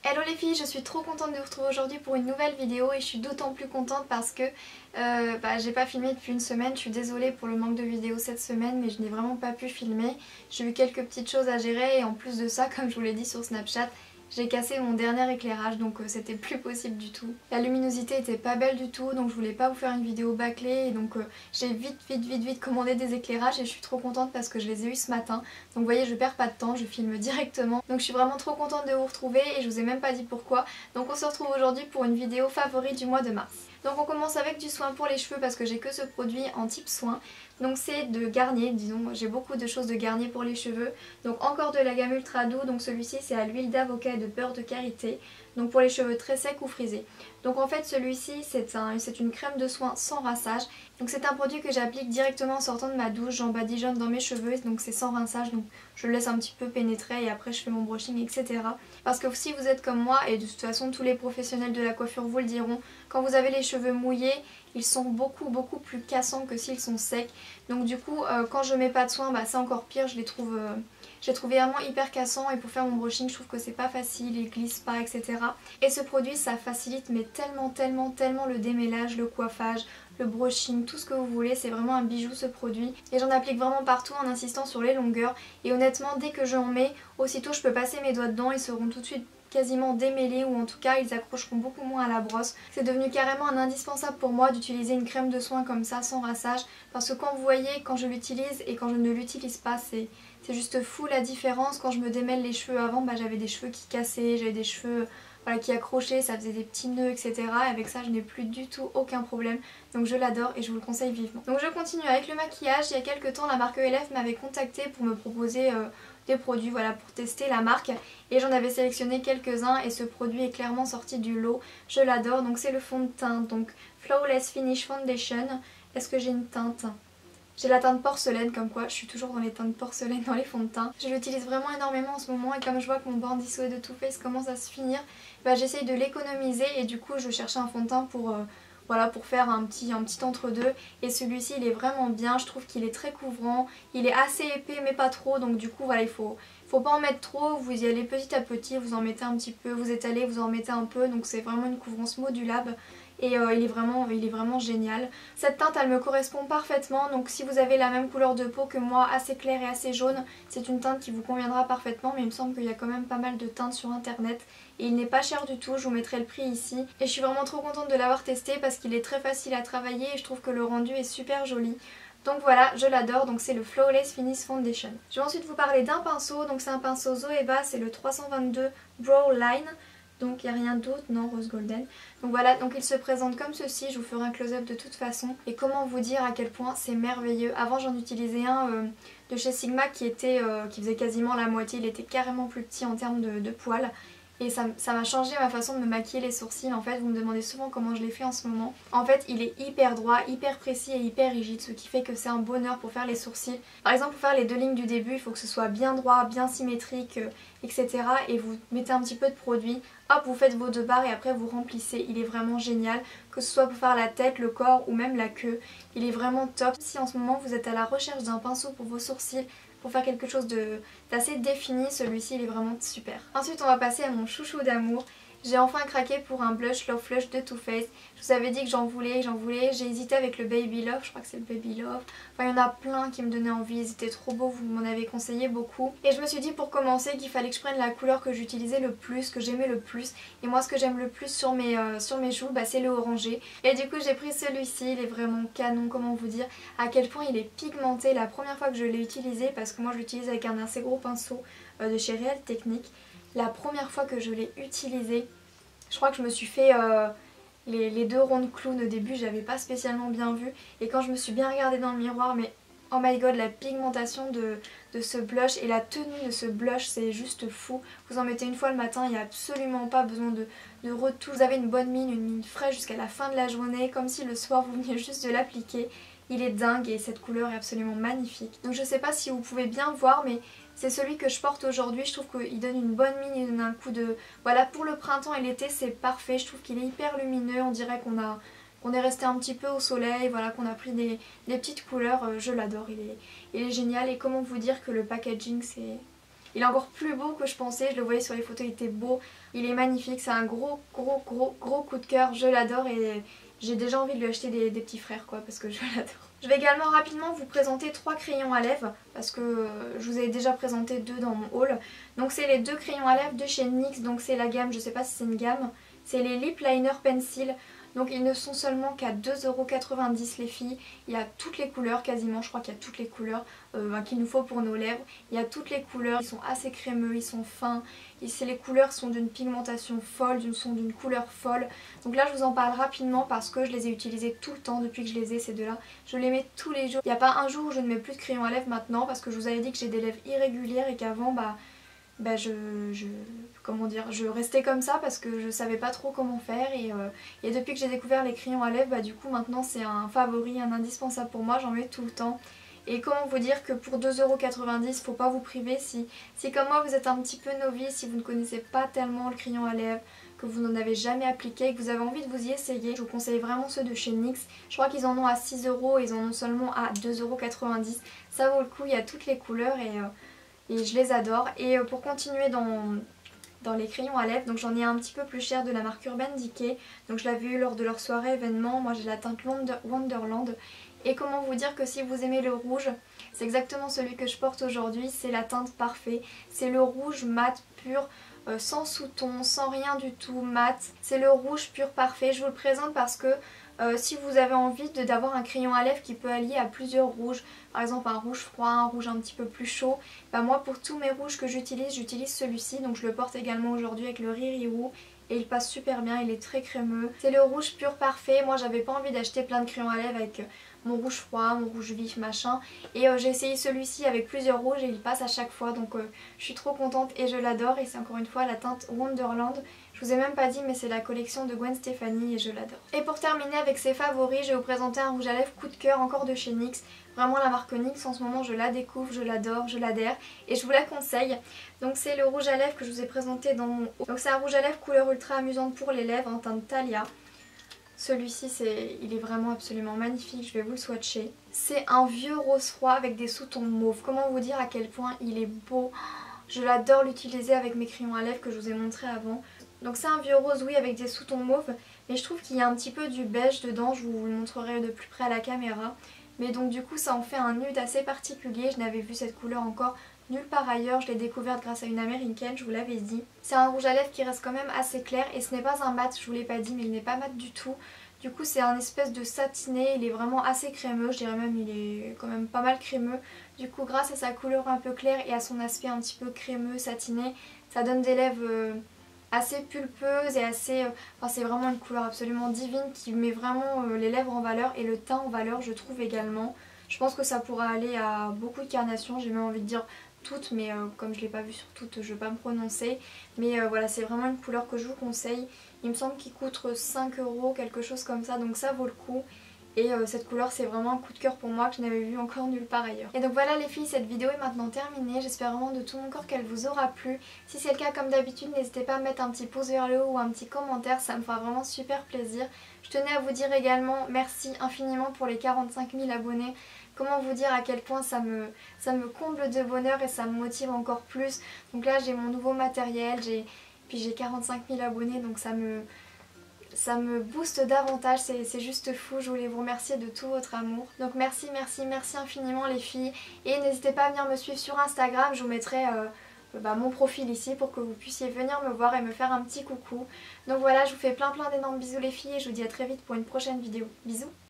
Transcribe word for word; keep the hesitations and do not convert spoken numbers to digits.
Hello les filles, je suis trop contente de vous retrouver aujourd'hui pour une nouvelle vidéo et je suis d'autant plus contente parce que euh, bah, j'ai pas filmé depuis une semaine. Je suis désolée pour le manque de vidéos cette semaine, mais je n'ai vraiment pas pu filmer. J'ai eu quelques petites choses à gérer et en plus de ça, comme je vous l'ai dit sur Snapchat, j'ai cassé mon dernier éclairage, donc euh, c'était plus possible du tout. La luminosité était pas belle du tout, donc je voulais pas vous faire une vidéo bâclée et donc euh, j'ai vite vite vite vite commandé des éclairages et je suis trop contente parce que je les ai eu ce matin. Donc vous voyez, je perds pas de temps, je filme directement. Donc je suis vraiment trop contente de vous retrouver et je vous ai même pas dit pourquoi. Donc on se retrouve aujourd'hui pour une vidéo favori du mois de mars. Donc on commence avec du soin pour les cheveux parce que j'ai que ce produit en type soin. Donc c'est de Garnier, disons, j'ai beaucoup de choses de Garnier pour les cheveux. Donc encore de la gamme Ultra Doux, donc celui-ci c'est à l'huile d'avocat et de beurre de karité. Donc pour les cheveux très secs ou frisés. Donc en fait celui-ci c'est un, c'est une crème de soin sans rinçage. Donc c'est un produit que j'applique directement en sortant de ma douche, j'en badigeonne dans mes cheveux, donc c'est sans rinçage, donc je le laisse un petit peu pénétrer et après je fais mon brushing, et cetera. Parce que si vous êtes comme moi, et de toute façon tous les professionnels de la coiffure vous le diront, quand vous avez les cheveux mouillés, ils sont beaucoup beaucoup plus cassants que s'ils sont secs. Donc du coup euh, quand je mets pas de soin, bah, c'est encore pire, je les trouve... Euh, Je les trouve vraiment hyper cassants et pour faire mon brushing je trouve que c'est pas facile, ils glissent pas, et cetera. Et ce produit ça facilite mais tellement tellement tellement le démêlage, le coiffage, le brushing, tout ce que vous voulez, c'est vraiment un bijou ce produit. Et j'en applique vraiment partout en insistant sur les longueurs et honnêtement dès que j'en mets, aussitôt je peux passer mes doigts dedans, ils seront tout de suite quasiment démêlés ou en tout cas ils accrocheront beaucoup moins à la brosse. C'est devenu carrément un indispensable pour moi d'utiliser une crème de soin comme ça sans rinçage parce que quand vous voyez, quand je l'utilise et quand je ne l'utilise pas, c'est... C'est juste fou la différence. Quand je me démêle les cheveux avant, bah, j'avais des cheveux qui cassaient, j'avais des cheveux voilà, qui accrochaient, ça faisait des petits nœuds, et cetera. Et avec ça, je n'ai plus du tout aucun problème. Donc je l'adore et je vous le conseille vivement. Donc je continue avec le maquillage. Il y a quelques temps, la marque E L F m'avait contacté pour me proposer euh, des produits voilà, pour tester la marque. Et j'en avais sélectionné quelques-uns et ce produit est clairement sorti du lot. Je l'adore. Donc c'est le fond de teint. Donc Flawless Finish Foundation. Est-ce que j'ai une teinte ? J'ai la teinte porcelaine, comme quoi je suis toujours dans les teintes porcelaine dans les fonds de teint. Je l'utilise vraiment énormément en ce moment et comme je vois que mon Born This Way de Too Faced commence à se finir, bah j'essaye de l'économiser et du coup je cherchais un fond de teint pour, euh, voilà, pour faire un petit, un petit entre-deux. Et celui-ci il est vraiment bien, je trouve qu'il est très couvrant, il est assez épais mais pas trop, donc du coup voilà, il faut... Faut pas en mettre trop, vous y allez petit à petit, vous en mettez un petit peu, vous étalez, vous en mettez un peu, donc c'est vraiment une couvrance modulable et euh, il, est vraiment, il est vraiment génial. Cette teinte elle me correspond parfaitement, donc si vous avez la même couleur de peau que moi, assez claire et assez jaune, c'est une teinte qui vous conviendra parfaitement, mais il me semble qu'il y a quand même pas mal de teintes sur internet et il n'est pas cher du tout, je vous mettrai le prix ici. Et je suis vraiment trop contente de l'avoir testé parce qu'il est très facile à travailler et je trouve que le rendu est super joli. Donc voilà, je l'adore, donc c'est le Flawless Finish Foundation. Je vais ensuite vous parler d'un pinceau, donc c'est un pinceau Zoeva, c'est le trois cent vingt-deux Brow Line. Donc il n'y a rien d'autre, non, Rose Golden. Donc voilà, donc il se présente comme ceci, je vous ferai un close-up de toute façon. Et comment vous dire à quel point c'est merveilleux. Avant j'en utilisais un euh, de chez Sigma qui, était, euh, qui faisait quasiment la moitié, il était carrément plus petit en termes de, de poils. Et ça m'a changé ma façon de me maquiller les sourcils. En fait, vous me demandez souvent comment je les fais en ce moment. En fait, il est hyper droit, hyper précis et hyper rigide, ce qui fait que c'est un bonheur pour faire les sourcils. Par exemple, pour faire les deux lignes du début, il faut que ce soit bien droit, bien symétrique, euh, et cetera. Et vous mettez un petit peu de produit, hop, vous faites vos deux barres et après vous remplissez. Il est vraiment génial, que ce soit pour faire la tête, le corps ou même la queue. Il est vraiment top. Si en ce moment vous êtes à la recherche d'un pinceau pour vos sourcils, pour faire quelque chose d'assez défini, celui-ci il est vraiment super. Ensuite on va passer à mon chouchou d'amour. J'ai enfin craqué pour un blush Love Flush de Too Faced. Je vous avais dit que j'en voulais, j'en voulais. J'ai hésité avec le Baby Love, je crois que c'est le Baby Love. Enfin il y en a plein qui me donnaient envie, ils étaient trop beaux, vous m'en avez conseillé beaucoup. Et je me suis dit pour commencer qu'il fallait que je prenne la couleur que j'utilisais le plus, que j'aimais le plus. Et moi ce que j'aime le plus sur mes, euh, sur mes joues, bah, c'est le orangé. Et du coup j'ai pris celui-ci, il est vraiment canon, comment vous dire, à quel point il est pigmenté. La première fois que je l'ai utilisé, parce que moi je l'utilise avec un assez gros pinceau euh, de chez Real Technique. La première fois que je l'ai utilisé, je crois que je me suis fait euh, les, les deux ronds de clown au début, j'avais pas spécialement bien vu. Et quand je me suis bien regardée dans le miroir, mais oh my god, la pigmentation de, de ce blush et la tenue de ce blush, c'est juste fou. Vous en mettez une fois le matin, il n'y a absolument pas besoin de, de retouche. Vous avez une bonne mine, une mine fraîche jusqu'à la fin de la journée, comme si le soir vous veniez juste de l'appliquer. Il est dingue et cette couleur est absolument magnifique. Donc je sais pas si vous pouvez bien voir, mais c'est celui que je porte aujourd'hui. Je trouve qu'il donne une bonne mine, il donne un coup de... Voilà, pour le printemps et l'été c'est parfait. Je trouve qu'il est hyper lumineux, on dirait qu'on a... qu'on est resté un petit peu au soleil, voilà, qu'on a pris des, des petites couleurs. Je l'adore, il est, il est génial. Et comment vous dire que le packaging c'est... Il est encore plus beau que je pensais, je le voyais sur les photos, il était beau. Il est magnifique, c'est un gros gros gros gros coup de cœur, je l'adore et j'ai déjà envie de lui acheter des, des petits frères quoi parce que je l'adore. Je vais également rapidement vous présenter trois crayons à lèvres parce que euh, je vous ai déjà présenté deux dans mon haul. Donc c'est les deux crayons à lèvres de chez N Y X, donc c'est la gamme, je sais pas si c'est une gamme, c'est les Lip Liner Pencil. Donc ils ne sont seulement qu'à deux euros quatre-vingt-dix les filles, il y a toutes les couleurs quasiment, je crois qu'il y a toutes les couleurs euh, ben, qu'il nous faut pour nos lèvres. Il y a toutes les couleurs, ils sont assez crémeux, ils sont fins, et les couleurs sont d'une pigmentation folle, sont d'une couleur folle. Donc là je vous en parle rapidement parce que je les ai utilisés tout le temps depuis que je les ai ces deux là. Je les mets tous les jours, il n'y a pas un jour où je ne mets plus de crayon à lèvres maintenant parce que je vous avais dit que j'ai des lèvres irrégulières et qu'avant bah... Bah je, je, comment dire, je restais comme ça parce que je savais pas trop comment faire et, euh, et depuis que j'ai découvert les crayons à lèvres, bah du coup maintenant c'est un favori, un indispensable pour moi, j'en mets tout le temps. Et comment vous dire que pour deux euros quatre-vingt-dix, faut pas vous priver si, si comme moi vous êtes un petit peu novice, si vous ne connaissez pas tellement le crayon à lèvres, que vous n'en avez jamais appliqué, que vous avez envie de vous y essayer, je vous conseille vraiment ceux de chez N Y X. Je crois qu'ils en ont à six euros, ils en ont seulement à deux euros quatre-vingt-dix. Ça vaut le coup, il y a toutes les couleurs et... Euh, Et je les adore. Et pour continuer dans, dans les crayons à lèvres, donc j'en ai un petit peu plus cher de la marque Urban Decay. Donc je l'avais eu lors de leur soirée événement. Moi j'ai la teinte Wonderland. Et comment vous dire que si vous aimez le rouge, c'est exactement celui que je porte aujourd'hui. C'est la teinte parfait. C'est le rouge mat pur, euh, sans sous-ton, sans rien du tout, mat. C'est le rouge pur parfait. Je vous le présente parce que Euh, si vous avez envie d'avoir un crayon à lèvres qui peut allier à plusieurs rouges, par exemple un rouge froid, un rouge un petit peu plus chaud, bah moi pour tous mes rouges que j'utilise, j'utilise celui-ci, donc je le porte également aujourd'hui avec le Riri Woo et il passe super bien, il est très crémeux. C'est le rouge pur parfait, moi j'avais pas envie d'acheter plein de crayons à lèvres avec mon rouge froid, mon rouge vif, machin, et euh, j'ai essayé celui-ci avec plusieurs rouges et il passe à chaque fois, donc euh, je suis trop contente et je l'adore et c'est encore une fois la teinte Wonderland. Je vous ai même pas dit mais c'est la collection de Gwen Stefani et je l'adore. Et pour terminer avec ses favoris, je vais vous présenter un rouge à lèvres coup de cœur encore de chez N Y X. Vraiment la marque N Y X en ce moment je la découvre, je l'adore, je l'adhère et je vous la conseille. Donc c'est le rouge à lèvres que je vous ai présenté dans mon haut. Donc c'est un rouge à lèvres couleur ultra amusante pour les lèvres en teinte Thalia. Celui-ci c'est, il est vraiment absolument magnifique, je vais vous le swatcher. C'est un vieux rose froid avec des sous-tons mauve. Comment vous dire à quel point il est beau. Je l'adore l'utiliser avec mes crayons à lèvres que je vous ai montré avant. Donc c'est un vieux rose oui avec des sous-tons mauve, mais je trouve qu'il y a un petit peu du beige dedans, je vous le montrerai de plus près à la caméra. Mais donc du coup ça en fait un nude assez particulier, je n'avais vu cette couleur encore nulle part ailleurs, je l'ai découverte grâce à une américaine, je vous l'avais dit. C'est un rouge à lèvres qui reste quand même assez clair et ce n'est pas un mat, je vous l'ai pas dit mais il n'est pas mat du tout. Du coup c'est un espèce de satiné, il est vraiment assez crémeux, je dirais même il est quand même pas mal crémeux. Du coup grâce à sa couleur un peu claire et à son aspect un petit peu crémeux, satiné, ça donne des lèvres... Euh, assez pulpeuse et assez... Euh, enfin c'est vraiment une couleur absolument divine qui met vraiment euh, les lèvres en valeur et le teint en valeur je trouve également. Je pense que ça pourra aller à beaucoup de carnations, j'ai même envie de dire toutes mais euh, comme je ne l'ai pas vu sur toutes je ne vais pas me prononcer. Mais euh, voilà c'est vraiment une couleur que je vous conseille. Il me semble qu'il coûte cinq euros quelque chose comme ça donc ça vaut le coup. Et euh, cette couleur c'est vraiment un coup de cœur pour moi que je n'avais vu encore nulle part ailleurs. Et donc voilà les filles, cette vidéo est maintenant terminée. J'espère vraiment de tout mon corps qu'elle vous aura plu. Si c'est le cas comme d'habitude n'hésitez pas à mettre un petit pouce vers le haut ou un petit commentaire, ça me fera vraiment super plaisir. Je tenais à vous dire également merci infiniment pour les quarante-cinq mille abonnés. Comment vous dire à quel point ça me, ça me comble de bonheur et ça me motive encore plus. Donc là j'ai mon nouveau matériel, j'ai puis j'ai quarante-cinq mille abonnés donc ça me... Ça me booste davantage, c'est juste fou, je voulais vous remercier de tout votre amour. Donc merci, merci, merci infiniment les filles. Et n'hésitez pas à venir me suivre sur Instagram, je vous mettrai euh, bah, mon profil ici pour que vous puissiez venir me voir et me faire un petit coucou. Donc voilà, je vous fais plein plein d'énormes bisous les filles et je vous dis à très vite pour une prochaine vidéo. Bisous!